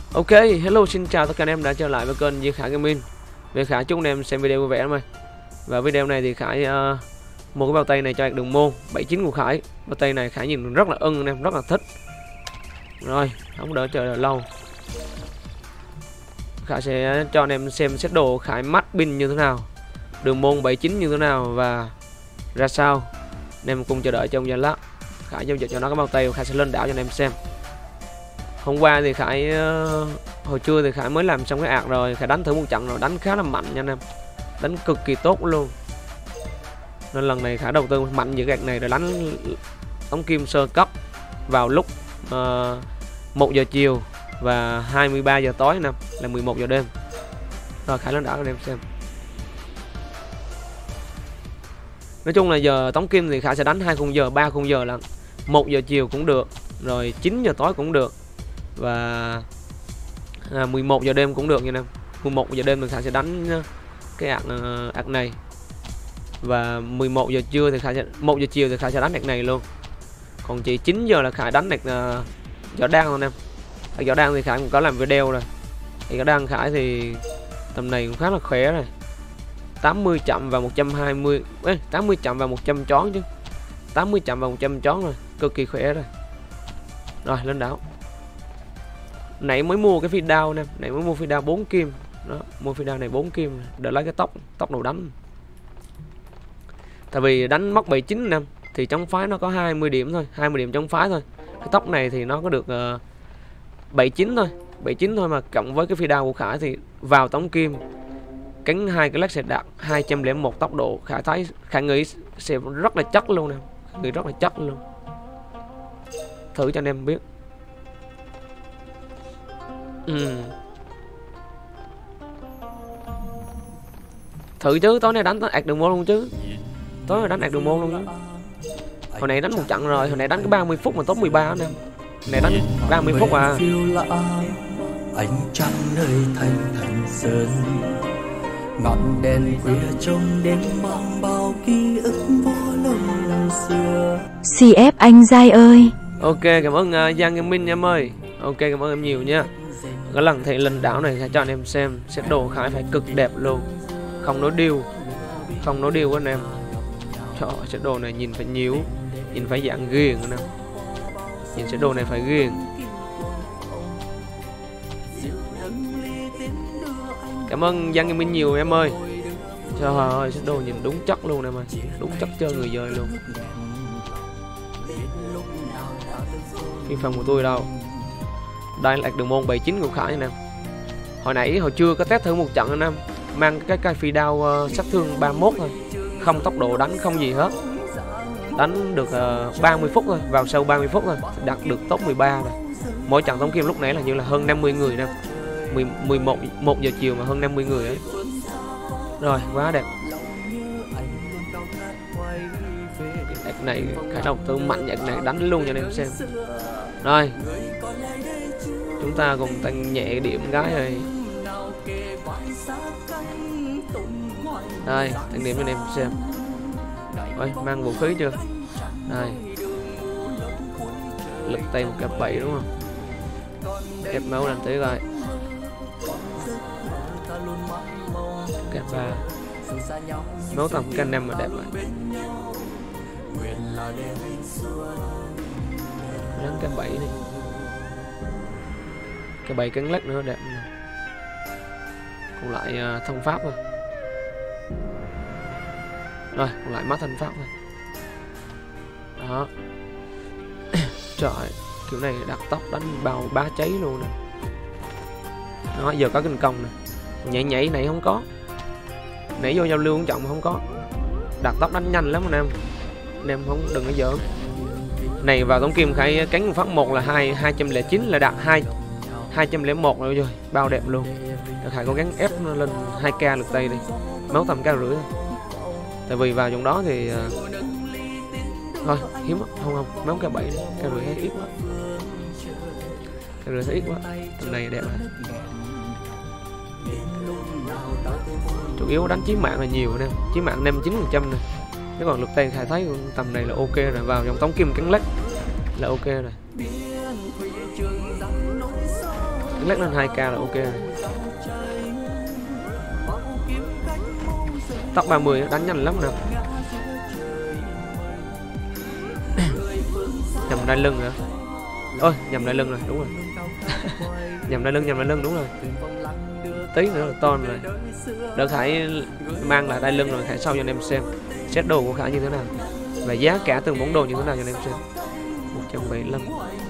Ok, hello, xin chào tất cả anh em đã trở lại với kênh Duy Khải Gaming. Về Khải chúc anh em xem video vui vẻ lắm ơi. Và video này thì Khải mua cái bao tay này cho hạt đường môn 79 của Khải. Bao tay này Khải nhìn rất là ưng anh em, rất là thích. Rồi, không đỡ chờ đợi lâu. Khải sẽ cho anh em xem set đồ Khải mắt pin như thế nào, đường môn 79 như thế nào và ra sao. Anh em cùng chờ đợi trong giây lát. Khải giao dịch cho nó cái bao tay, Khải sẽ lên đảo cho anh em xem. Hôm qua thì Khải hồi trưa thì Khải mới làm xong cái ạc rồi, Khải đánh thử một trận rồi, đánh khá là mạnh nha anh em, đánh cực kỳ tốt luôn. Nên lần này Khải đầu tư mạnh về cái ạc này rồi đánh tống kim sơ cấp vào lúc 1 giờ chiều và 23 giờ tối nè, là 11 giờ đêm. Rồi Khải lên đảo cho anh em xem. Nói chung là giờ tống kim thì Khải sẽ đánh 2 khung giờ, 3 khung giờ là 1 giờ chiều cũng được, rồi 9 giờ tối cũng được, và 11 giờ đêm cũng được nha em. 11 giờ đêm thì Khải sẽ đánh cái ạc này, và 11 giờ trưa thì Khải sẽ 1 giờ chiều thì Khải sẽ đánh ạc này luôn. Còn chỉ 9 giờ là Khải đánh ạc giỏ đan thôi em. Ở giỏ đan thì Khải cũng có làm video rồi. Thì giỏ đan Khải thì tầm này cũng khá là khỏe rồi. 80 chậm và 120 80 chậm và 100 chón chứ. 80 chậm và 100 chón rồi, cực kỳ khỏe rồi. Rồi lên đảo. Nãy mới mua cái phi đao nè, nãy mới mua phi đao 4 kim. Đó, mua phi đao này 4 kim để lấy cái tốc đầu đánh. Tại vì đánh móc 79 nè thì trong phái nó có 20 điểm thôi, 20 điểm trong phái thôi. Cái tốc này thì nó có được 79 thôi, 79 thôi, mà cộng với cái phi đao của Khải thì vào tống kim cánh hai cái lắc sẽ đạt 201 tốc độ. Khải nghĩ sẽ rất là chắc luôn nè, nghĩ rất là chắc luôn. Thử cho anh em biết. Thử chứ, tối nay đánh ạc đường môn luôn chứ. Tối nay đánh ạc đường môn luôn chứ. Hồi nãy đánh một trận rồi, hồi nãy đánh cái 30 phút mà top 13 anh em. Hồi nãy đánh 30 phút à. Ánh trăng nơi thành sơn, ngọn đèn khuya trong đêm mang bao ký ức vô lầm xưa. CF anh Giai ơi. Ok, cảm ơn Giang Gaming em ơi. Ok, cảm ơn em nhiều nha. Cái lần thị lên đảo này cho anh em xem set đồ Khải phải cực đẹp luôn, không nói điêu, không nói điêu anh em. Trời, set đồ này nhìn phải nhíu, nhìn phải dạng ghiền anh em. Nhìn set đồ này phải ghiền. Cảm ơn Giang Gaming nhiều em ơi. Trời ơi, set đồ nhìn đúng chất luôn em ơi, đúng chất chơi người chơi luôn. Cái phần của tôi đâu. Đây là đường môn 79 của Khải anh em. Hồi nãy hồi trưa có test thử một trận anh em, mang cái phi đao sát thương 31 thôi, không tốc độ đánh, không gì hết. Đánh được 30 phút thôi, vào sâu 30 phút thôi, đạt được top 13 rồi. Mỗi trận tống kim lúc nãy là như là hơn 50 người nè. 1 giờ chiều mà hơn 50 người ấy. Rồi, quá đẹp. Ạc này Khải đầu tư mạnh, ạc này đánh luôn cho anh em xem. Rồi, chúng ta cùng tăng nhẹ điểm gái rồi. Đây, tăng điểm cho anh em xem. Rồi, mang vũ khí chưa? Đây, lực tay một cặp 7 đúng không? Kẹp máu làm tí rồi. Kẹp 3. Máu tầm canh 5 mà đẹp rồi. Đánh cái 7 này, cái 7 cắn lắc nữa đẹp này. Còn lại thông pháp thôi. Rồi còn lại mắt thân pháp thôi. Đó. Trời, kiểu này đặt tóc đánh bao bá cháy luôn nè. Đó, giờ có kinh công nè. Nhảy này không có. Nãy vô giao lưu cũng trọng mà không có. Đặt tóc đánh nhanh lắm anh em. Anh em không đừng có giỡn. Này vào tống kim Khải cánh phát 1 là 209 là đạt 201 rồi, bao đẹp luôn. Khải cố gắng ép nó lên 2k lực tay đi, máu tầm k rưỡi. Tại vì vào trong đó thì thôi hiếm không máu k 7 k rưỡi thấy ít quá, k rưỡi thấy ít quá. Tầm này đẹp rồi. Chủ yếu đánh chí mạng là nhiều nè, chí mạng 59% này. Chứ còn lực tay Khải thấy tầm này là ok rồi, vào trong tống kim cắn lách là ok rồi. lắc lên 2k là ok. Tóc 30 đánh nhanh lắm nè. Nhầm đai lưng nữa. Ôi nhầm đai lưng rồi, đúng rồi. nhầm đai lưng đúng rồi. Tí nữa là ton rồi. Đỡ Khải mang lại đai lưng rồi, Khải sau cho anh em xem set đồ của Khải như thế nào và giá cả từng món đồ như thế nào cho anh em xem. 175.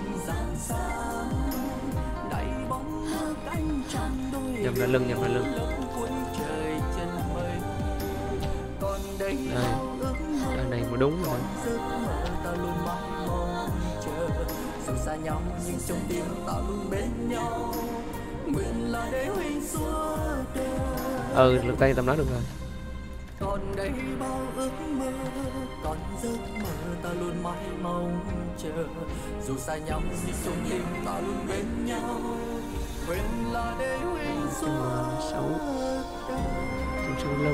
Nhầm đai lưng. Đây, đai này mà đúng rồi. Lực tay tầm đó được rồi. Còn đây bao ước mơ, còn giấc mơ ta luôn mãi mong chờ. Dù xa nhau nhưng trong tim ta luôn bên nhau. Nguyện là để huynh suốt 165.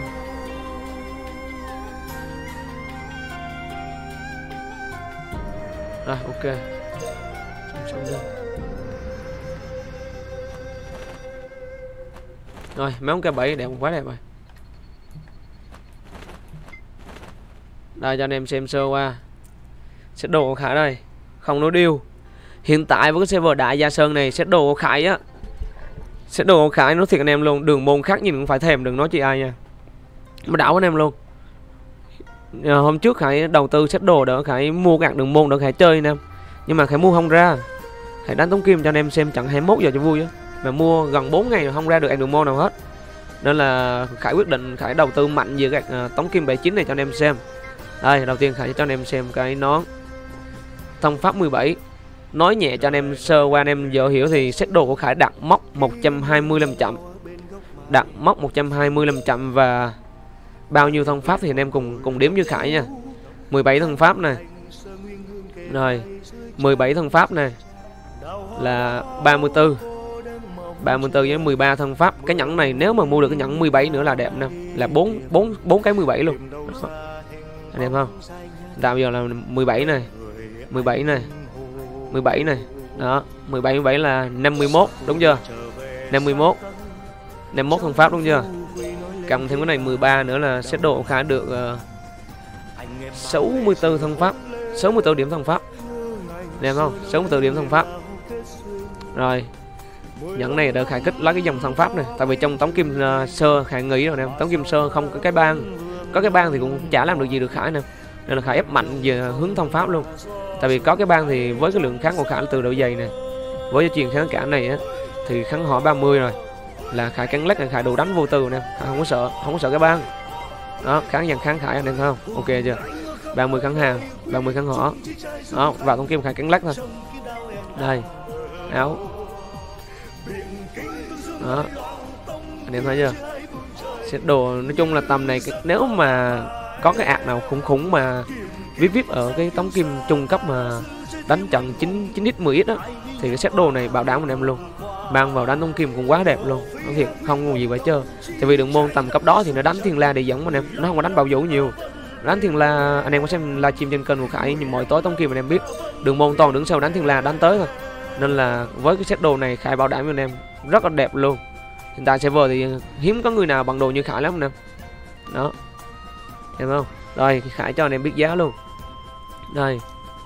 Rồi ok. 165. Rồi mấy con K7 đẹp, quá đẹp rồi. Đây cho anh em xem sơ qua set đồ của Khải đây, không nói điêu. Hiện tại với cái server Đại Gia Sơn này, set đồ của Khải á, set đồ của Khải nói thiệt anh em luôn, đường môn khác nhìn cũng phải thèm, đừng nói chị ai nha, mà đảo anh em luôn. Hôm trước Khải đầu tư set đồ đỡ Khải mua các đường môn đỡ Khải chơi anh em, nhưng mà Khải mua không ra. Khải đánh tống kim cho anh em xem trận 21 giờ cho vui á, mà mua gần 4 ngày rồi không ra được đường môn nào hết, nên là Khải quyết định Khải đầu tư mạnh về các tống kim 79 này cho anh em xem. Đây, đầu tiên Khải cho anh em xem cái nón thông pháp 17. Nói nhẹ cho anh em sơ qua anh em dễ hiểu thì set đồ của Khải đặt mốc 125 chậm. Đặt mốc 125 chậm và bao nhiêu thông pháp thì anh em cùng đếm như Khải nha. 17 thông pháp này. Rồi, 17 thông pháp này là 34. 34 với 13 thông pháp. Cái nhẫn này nếu mà mua được cái nhẫn 17 nữa là đẹp nè, là 4 cái 17 luôn. Anh em không? Tạo giờ là 17 này, 17 này, 17 này. Đó, 17 là 51, đúng chưa? 51 thông pháp đúng chưa? Cộng thêm cái này 13 nữa là set đồ khá được 64 thông pháp, 64 điểm thông pháp. Anh em không? 64 điểm thông pháp. Rồi. Nhẫn này đỡ Khải kích lấy cái dòng thông pháp này, tại vì trong tống kim sơ Khải nghĩ rồi nè, tống kim sơ không có cái bang. Có cái bang thì cũng chả làm được gì được Khải nè, nên là Khải ép mạnh về hướng thông pháp luôn. Tại vì có cái bang thì với cái lượng kháng của Khải từ độ dày nè, với cái truyền kháng cả này á, thì kháng họ 30 rồi là Khải cắn lách, Khải đủ đánh vô tư nè, Khải không có sợ cái bang. Đó, kháng dần kháng Khải anh em thấy không? Ok chưa? 30 kháng hàng, 30 kháng họ. Đó, vào tống kim Khải cắn lách thôi. Đây, áo. Đó, anh em thấy chưa? Set đồ nói chung là tầm này, nếu mà có cái ạc nào khủng mà vip ở cái tống kim trung cấp mà đánh trận 9x 10x đó, thì cái set đồ này bảo đảm anh em luôn, mang vào đánh tống kim cũng quá đẹp luôn, nói thiệt không có gì phải chơi. Tại vì đường môn tầm cấp đó thì nó đánh thiên la để dẫn anh em, nó không có đánh bảo vũ nhiều. Đánh thiên la anh em có xem livestream trên kênh của Khải, nhưng mỗi tối tống kim anh em biết đường môn toàn đứng sau đánh thiên la đánh tới thôi, nên là với cái set đồ này Khải bảo đảm với anh em rất là đẹp luôn. Hiện tại server thì hiếm có người nào bằng đồ như Khải lắm anh em. Đó, em không? Rồi Khải cho anh em biết giá luôn. Đây,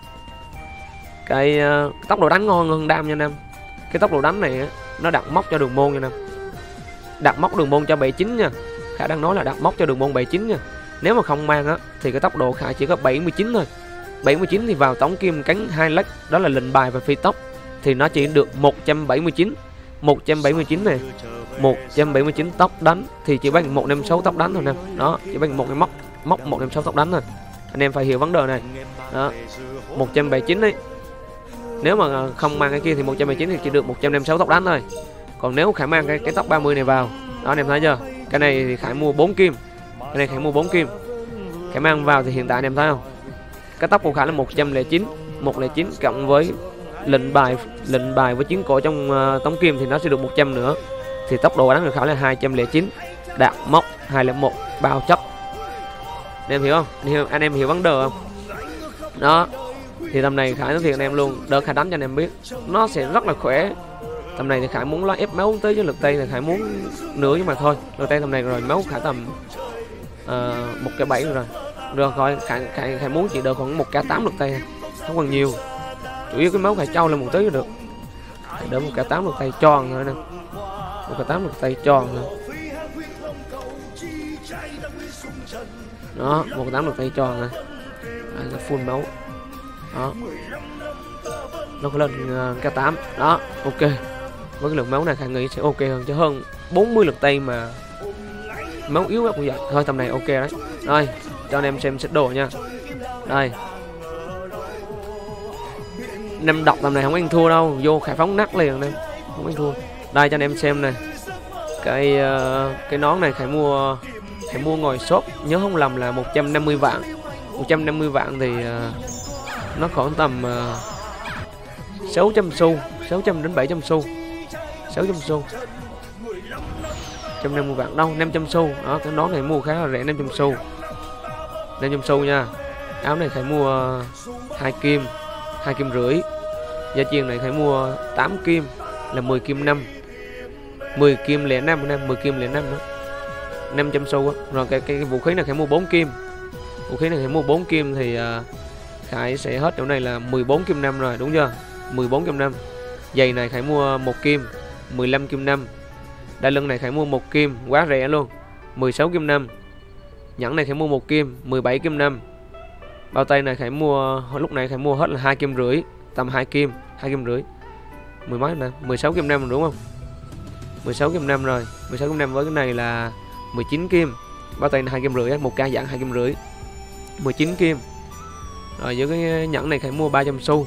cái tốc độ đánh ngon hơn đam nha anh em. Cái tốc độ đánh này nó đặt mốc cho đường môn nha anh em, đặt mốc đường môn cho 79 nha. Khải đang nói là đặt mốc cho đường môn 79 nha. Nếu mà không mang á thì cái tốc độ Khải chỉ có 79 thôi. 79 thì vào tống kim cánh 2 lách, đó là lệnh bài và phi tốc, thì nó chỉ được 179. 179 này, 179 tốc đánh thì chỉ bằng 156 tốc đánh thôi nè. Đó, chỉ bằng một cái mốc 156 tốc đánh thôi. Anh em phải hiểu vấn đề này. Đó, 179 đấy. Nếu mà không mang cái kia thì 179 thì chỉ được 156 tốc đánh thôi. Còn nếu Khải mang cái tốc 30 này vào, đó anh em thấy chưa? Cái này thì Khải mua 4 kim. Cái này Khải mua 4 kim. Khải mang vào thì hiện tại anh em thấy không? Cái tốc của Khải là 109, 109 cộng với lệnh bài với chiến cổ trong tống kim thì nó sẽ được 100 nữa, thì tốc độ đánh được Khải là 209, đạt mốc 201 bao chấp. Anh em hiểu không? Anh em hiểu vấn đề không? Đó, thì tầm này Khải nói thiệt anh em luôn, đỡ Khải đánh cho anh em biết nó sẽ rất là khỏe. Tầm này thì Khải muốn là ép máu tới, chứ lực tay thì Khải muốn nữa, nhưng mà thôi lực tay tầm này rồi máu Khải tầm 1k7 rồi. Được rồi, Khải muốn chỉ được khoảng 1k8 lực tay, không còn nhiều. Chủ yếu cái máu Khải trâu lên một tí là được. Đỡ 1k8 lực tay tròn thôi nè, 1k8 lực tay tròn thôi. Đó, 1k8 lực tay tròn này, full máu. Đó, nó có lên k8 đó, ok. Với cái lượng máu này Khải nghĩ sẽ ok hơn, chứ hơn 40 lực tay mà máu yếu quá cũng vậy. Thôi tầm này ok đấy. Rồi cho anh em xem set đồ nha. Đây, năm độc tầm này không ăn thua đâu, vô Khải phóng nắc liền em, không ăn thua. Đây cho anh em xem này, cái nón này Khải mua ngồi shop, nhớ không lầm là 150 vạn. 150 vạn thì nó khoảng tầm 600 xu, 600 đến 700 xu, 600 xu, 150 vạn đâu, 500 xu. Đó, cái nón này mua khá là rẻ, 500 xu, 500 xu nha. Áo này Khải mua 2 kim, 2 kim rưỡi. Da chiên này Khải mua 8 kim là 10 kim 5, 10 kim lẻ 5 nè, 10 kim lẻ 5 nữa, 500 xu á. Rồi cái vũ khí này Khải mua 4 kim, vũ khí này Khải mua 4 kim thì Khải sẽ hết chỗ này là 14 kim 5 rồi, đúng chưa? 14 kim 5. Giày này Khải mua 1 kim, 15 kim 5. Đai lưng này Khải mua 1 kim, quá rẻ luôn, 16 kim 5. Nhẫn này Khải mua 1 kim, 17 kim 5. Bao tay này Khải mua, lúc này Khải mua hết là 2 kim rưỡi, tầm 2 kim rưỡi. 10 mấy nè, 16 kim 5 đúng không? 16 kim 5 rồi, 16 kim 5 với cái này là 19 kim. Bao tay là 2 kim rưỡi, một ca dạng 2 kim rưỡi, 19 kim. Rồi với cái nhẫn này Khải mua 300 xu.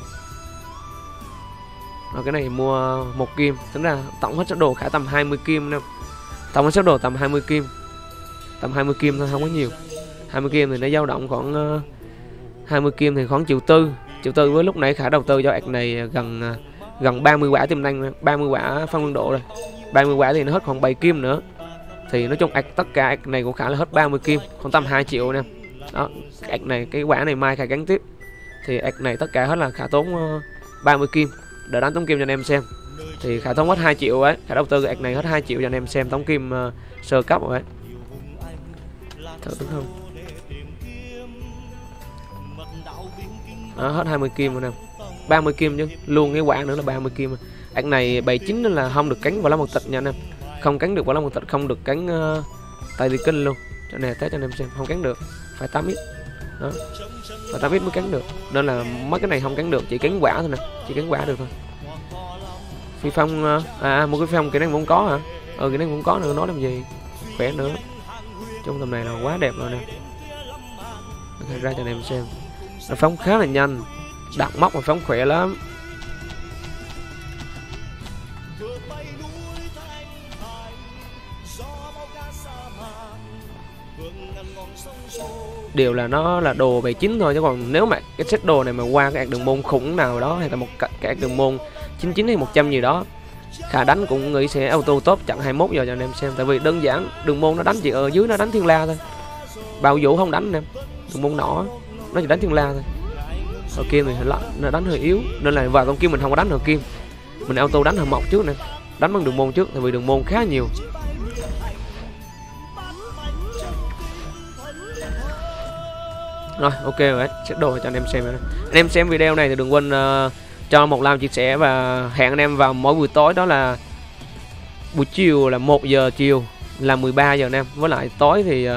Rồi cái này mua 1 kim, tính ra tổng hết số đồ Khải tầm 20 kim nè. Tổng hết số đồ tầm 20 kim. Tầm 20 kim thôi, không có nhiều. 20 kim thì nó dao động khoảng 20 kim thì khoảng 1,4 triệu, với lúc nãy Khải đầu tư cho ạc này gần 30 quả tiềm năng, 30 quả phong lương độ rồi. 30 quả thì nó hết khoảng 7 kim nữa. Thì nói chung ạc tất cả ạc này của Khải là hết 30 kim, khoảng tầm 2 triệu nè. Đó, ạc này cái quả này mai Khải gắn tiếp. Thì ạc này tất cả hết là Khải tốn 30 kim. Để đánh tống kim cho anh em xem. Thì Khải tốn hết 2 triệu ấy, Khải đầu tư ạc này hết 2 triệu cho anh em xem tống kim sơ cấp rồi ấy. Thử đúng không? Đó, hết 20 kim rồi nè, 30 kim chứ, luôn cái quả nữa là 30 kim. Ạc này 79 nữa là không được cánh vào lá một tịch nha anh em. Không cánh được vào lá một tịch, không được cánh tay đi kinh luôn. Cho này test cho anh em xem, không cánh được, phải 8x. Đó, phải 8x mới cánh được. Nên là mấy cái này không cánh được, chỉ cánh quả thôi nè, chỉ cánh quả được thôi. Phi phong một cái phi phong cái này cũng có hả? Cái này cũng có nữa, nói làm gì, khỏe nữa. Trong tầm này là quá đẹp rồi nè. Ra cho anh em xem, nó phóng khá là nhanh, đặt móc mà phóng khỏe lắm. Điều là nó là đồ 79 thôi, chứ còn nếu mà cái set đồ này mà qua cái ạc đường môn khủng nào đó, hay là một cái ạc đường môn 99 hay 100 gì đó, Khả đánh cũng nghĩ sẽ auto top chặn 21 giờ cho anh em xem. Tại vì đơn giản đường môn nó đánh chỉ ở dưới, nó đánh thiên la thôi, bao vũ không đánh anh em. Đường môn nỏ nó chỉ đánh thiên la thôi. Ở kim thì nó đánh hơi yếu, nên là vào con kim mình không có đánh ở kim, mình auto đánh ở mọc trước nè, đánh bằng đường môn trước, tại vì đường môn khá nhiều. Rồi ok rồi đấy, set đồ cho anh em xem rồi. Anh em xem video này thì đừng quên cho một like, chia sẻ và hẹn anh em vào mỗi buổi tối, đó là buổi chiều là 1 giờ chiều là 13 giờ anh em, với lại tối thì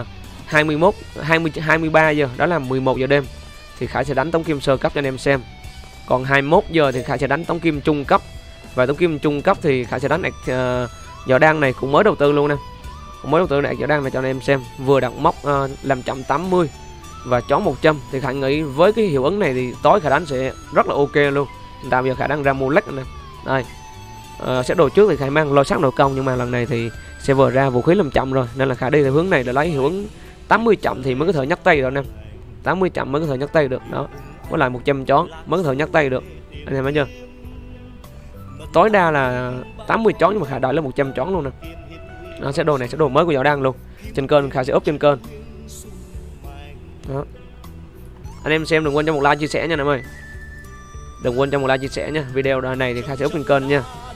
23 giờ đó là 11 giờ đêm thì Khải sẽ đánh tống kim sơ cấp cho anh em xem. Còn 21 giờ thì Khải sẽ đánh tống kim trung cấp, và tống kim trung cấp thì Khải sẽ đánh giỏ đan này cũng mới đầu tư luôn nè, mới đầu tư này giỏ đan này cho anh em xem, vừa đặt móc làm chậm 80 và chó 100 thì Khải nghĩ với cái hiệu ứng này thì tối Khải đánh sẽ rất là ok luôn. Bây giờ Khải đang ra mua lách này. Đây, set đồ trước thì Khải mang lôi sắc nội công, nhưng mà lần này thì server ra vũ khí làm chậm rồi, nên là Khải đi theo hướng này để lấy hiệu ứng 80 chậm thì mới có thể nhắc tay được anh em. 80 chậm mới có thể nhắc tay được đó, với lại 100 chón mới có thể nhắc tay được anh em thấy chưa. Tối đa là 80 chón nhưng mà Khải đợi lên 100 chón luôn nè. Đó, set đồ này set đồ mới của giỏ đan luôn. Trên kênh Khải sẽ úp trên kênh đó. Anh em xem đừng quên cho một like chia sẻ nha anh em ơi, đừng quên cho một like chia sẻ nha. Video này thì Khải sẽ úp trên kênh nha.